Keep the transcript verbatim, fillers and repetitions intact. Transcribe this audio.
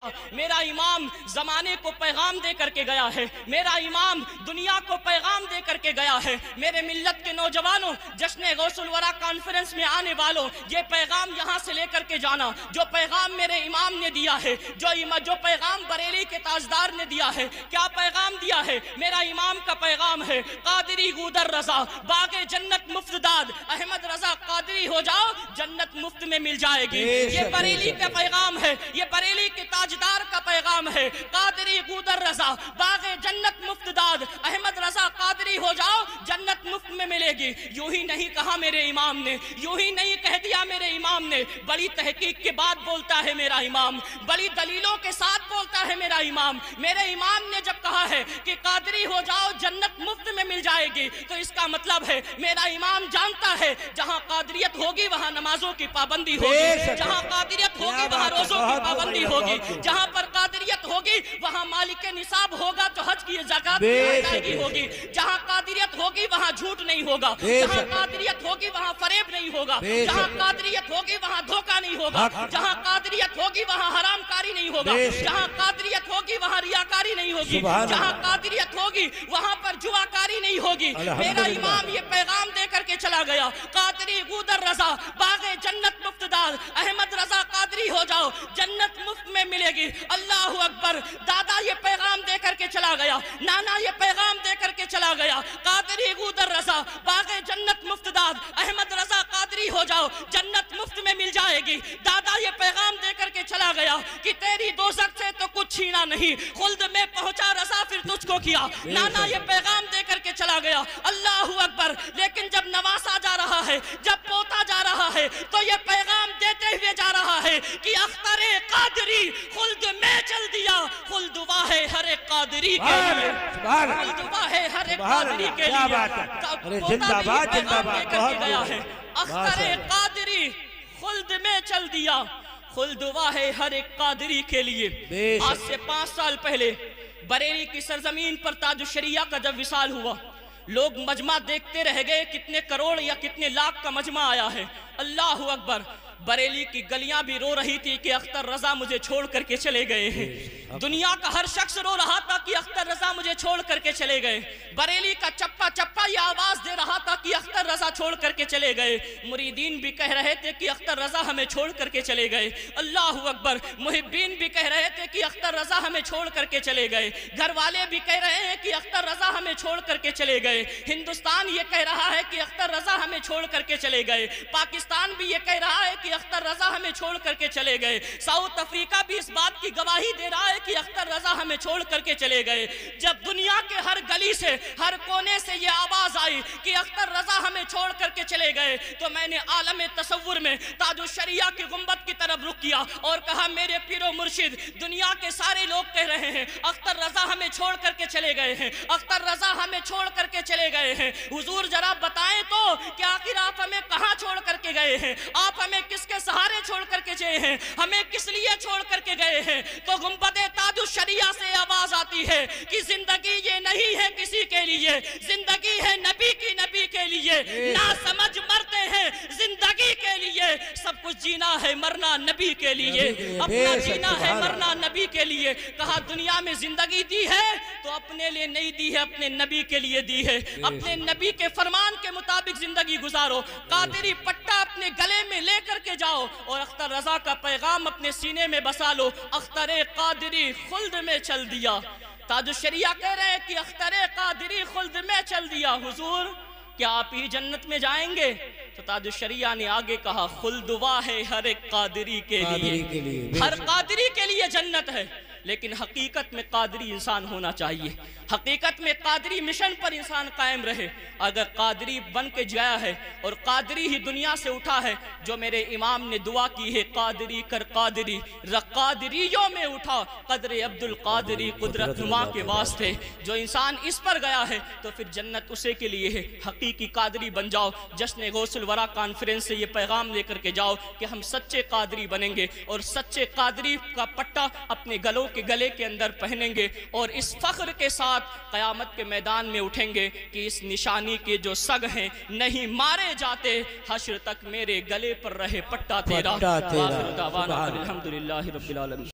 मेरा इमाम जमाने को पैगाम दे करके गया है, मेरा इमाम दुनिया को पैगाम दे करके गया है। मेरे मिल्लत के नौजवानों, जश्न गौसुल वरा कॉन्फ्रेंस में आने वालों, ये पैगाम यहाँ से लेकर के जाना जो पैगाम मेरे इमाम ने दिया है, जो जो पैगाम बरेली के ताजदार ने दिया है। क्या पैगाम दिया है? मेरा इमाम का पैगाम है कादरी गूदर रजा बागे जन्नत मुफ्तदाद, अहमद रजा कादरी हो जाओ जन्नत मुफ्त में मिल जाएगी। ये बरेली का पैगाम है, ये बरेली के ताजदार का पैगाम है कादरी गूदर रजा बागे जन्नत मुफ्तदाद, अहमद रजा कादरी हो जाओ जन्नत मुफ्त में मिलेगी। यूं ही नहीं कहा मेरे इमाम ने, यूं ही नहीं कह दिया मेरे इमाम ने, बड़ी तहकीक के बाद बोलता है मेरा इमाम, बड़ी दलीलों के साथ बोलता है मेरा इमाम। मेरे इमाम ने जब कहा है कि कादरी हो जाओ जन्नत मुफ्त में मिल जाएगी, तो इसका मतलब है मेरा इमाम जानता है जहां कादरियत होगी वहां नमाजों की पाबंदी होगी, जहां कादरियत होगी वहां रोजों की पाबंदी होगी, जहां पर कादरियत होगी वहां मालिक निसाब होगा तो हज की ज़कात अदायगी होगी, जहां कादरियत होगी वहां झूठ नहीं होगा, जहां कादरियत होगी वहां फरेब नहीं होगा, जहां कादरियत होगी वहां धोखा नहीं होगा, जहां कादरियत होगी वहां हरामकारी नहीं होगा, जहां कादरियत होगी वहां रियाकारी नहीं होगी, जहां कादरियत होगी वहां पर जुआकारी नहीं होगी। मेरा इमाम ये पैगाम दे करके चला गया कादरी गूदर रजा बागे जन्नत मुफ्तदार, अहमद रजा कादरी हो जाओ जन्नत मुफ्त में मिलेगी। अल्लाह अकबर। दादा ये पैगाम दे करके चला गया, नाना ये पैगाम दे करके चला गया कादरी गूदर रजा बागे जन्नत मुफ्तदार, अहमद रजा कादरी हो जाओ जन्नत मुफ्त में मिल जाएगी। दादा ये पैगाम दे करके चला गया कि तेरी दोज़ख से तो कुछ छीना नहीं, खुल्द में पहुंचा रजा फिर तुझको किया। नाना ये पैगाम दे करके चला गया। अल्लाह अकबर। लेकिन जब नवासा जा रहा है, जब पोता जा रहा है, तो ये पैगाम देते हुए जा रहा है कि अख्तरे कादरी खुल्द में चल दिया, खुल्द वाहे हर एक कादरी के लिए, खुल्द वाहे हर एक कादरी के लिए। जिंदाबाद जिंदाबाद गया है अख्तरे कादरी खुल्द में चल दिया, खुल्द वाहे हर एक कादरी के लिए। आज से पांच साल पहले बरेली की सरजमीन पर ताजुशरिया का जब विसाल हुआ, लोग मजमा देखते रह गए, कितने करोड़ या कितने लाख का मजमा आया है। अल्लाह अकबर। बरेली की गलियां भी रो रही थी कि अख्तर रजा मुझे छोड़ करके चले गए हैं। दुनिया का हर शख्स रो रहा था कि अख्तर रजा मुझे छोड़ करके चले गए। बरेली का चप्पा चप्पा ये आवाज दे रहा था कि अख्तर रजा छोड़ करके चले गए। मुरीदीन भी कह रहे थे कि अख्तर रजा हमें छोड़ करके चले गए। अल्लाह अकबर। मुहिब्बीन भी कह रहे थे कि अख्तर रजा हमें छोड़ करके चले गए। घर वाले भी कह रहे हैं कि अख्तर रजा हमें छोड़ करके चले गए। हिंदुस्तान ये कह रहा है कि अख्तर रजा हमें छोड़ करके चले गए। पाकिस्तान भी ये कह रहा है कि अख्तर रजा हमें छोड़ करके चले गए। साउथ अफ्रीका भी इस बात की गवाही दे रहा है कि अख्तर रजा हमें छोड़ करके चले गए। जब दुनिया के हर गली से, हर कोने से ये आवाज आई कि अख्तर रजा हमें छोड़ करके चले गए, तो मैंने आलम तसव्वुर में ताजुशरिया की गुंबद की तरफ रुख किया और कहा, मेरे पीरो मुर्शिद, दुनिया के सारे लोग कह रहे हैं अख्तर रजा हमें छोड़ करके चले गए हैं, अख्तर रजा हमें छोड़ करके चले गए हैं। हुजूर जरा बताएं तो कि आखिर आप हमें कहां छोड़ करके गए हैं? आप हमें किसके सहारे छोड़ करके गए हैं? हमें किस लिए छोड़ करके गए हैं? तो गुंबद ताजुशरिया से आवाज आती है कि जिंदगी ये नहीं है किसी के लिए, जिंदगी है नबी की नबी के लिए। ना समझ मरते हैं जिंदगी के लिए, सब कुछ जीना है मरना नबी के लिए, अपना जीना है मरना नबी के लिए। कहा दुनिया में जिंदगी दी है तो अपने लिए नहीं दी है, अपने नबी के लिए दी है। अपने नबी के फरमान के मुताबिक जिंदगी गुजारो। कादरी पट्टा अपने गले में लेकर के जाओ और अख्तर रजा का पैगाम अपने सीने में बसा लो। अख्तरे कादरी खुल्द में चल दिया। ताजुशरिया कह रहे हैं कि अख्तरे कादरी खुल्द में चल दिया। हुजूर क्या आप ही जन्नत में जाएंगे? तो ताजुशरिया ने आगे कहा, खुल्दवा है हर एक कादरी के लिए, हर कादरी के लिए जन्नत है। लेकिन हकीकत में कादरी इंसान होना चाहिए, हकीकत में कादरी मिशन पर इंसान कायम रहे। अगर कादरी बन के जाया है और कादरी ही दुनिया से उठा है, जो मेरे इमाम ने दुआ की है, कादरी कर कादरी रकादरियों में उठा कदर अब्दुल कादरी कुदरत नुमा के वास्ते। जो इंसान इस पर गया है तो फिर जन्नत उसे के लिए है। हकीकी कादरी बन जाओ। जश्न गौसुल वरा कॉन्फ्रेंस से ये पैगाम लेकर के जाओ कि हम सच्चे कादरी बनेंगे और सच्चे कादरी का पट्टा अपने गलों के गले के अंदर पहनेंगे और इस फख्र के साथ क़यामत के मैदान में उठेंगे कि इस निशानी के जो सग हैं नहीं मारे जाते, हश्र तक मेरे गले पर रहे पट्टा तेरा। अल्हम्दुलिल्लाहि रब्बिल आलमीन।